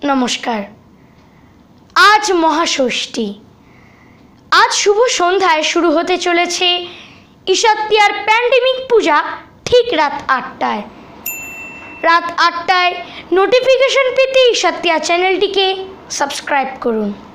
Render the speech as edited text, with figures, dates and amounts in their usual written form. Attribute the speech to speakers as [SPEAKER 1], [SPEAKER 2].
[SPEAKER 1] নমস্কার। আজ মহাষষ্ঠী। আজ শুভ সন্ধ্যায় শুরু হতে চলেছে ঈশাত্তিয়ার প্যান্ডেমিক পূজা ঠিক রাত ৮টায়। রাত ৮টায় নোটিফিকেশন পেতে ঈশাত্তিয়া চ্যানেলটিকে সাবস্ক্রাইব করুন।